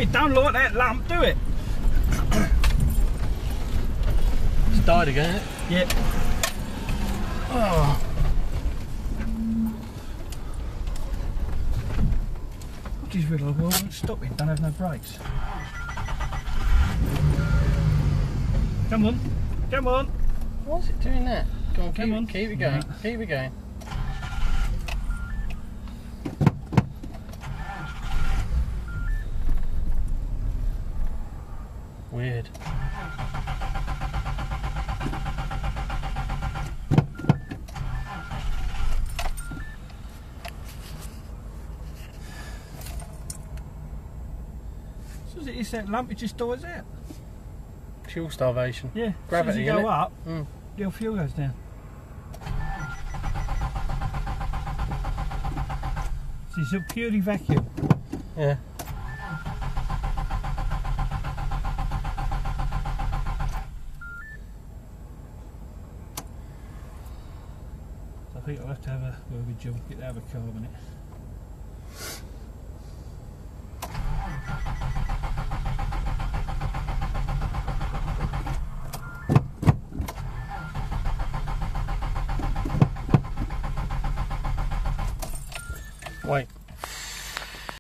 don't like that lump, do it? It's died again, isn't it? Yeah. Oh. I just realised I won't stop it, don't have no brakes. Come on, come on. Why is it doing that? Go on, Come on. Keep it going, keep it going. Weird. So it's that lump, it just dies out. Fuel starvation. Yeah, Gravity, as soon as you go innit? up, the fuel goes down. So it's purely vacuum. Yeah. I think I'll have to have a job, get out of a carb in it.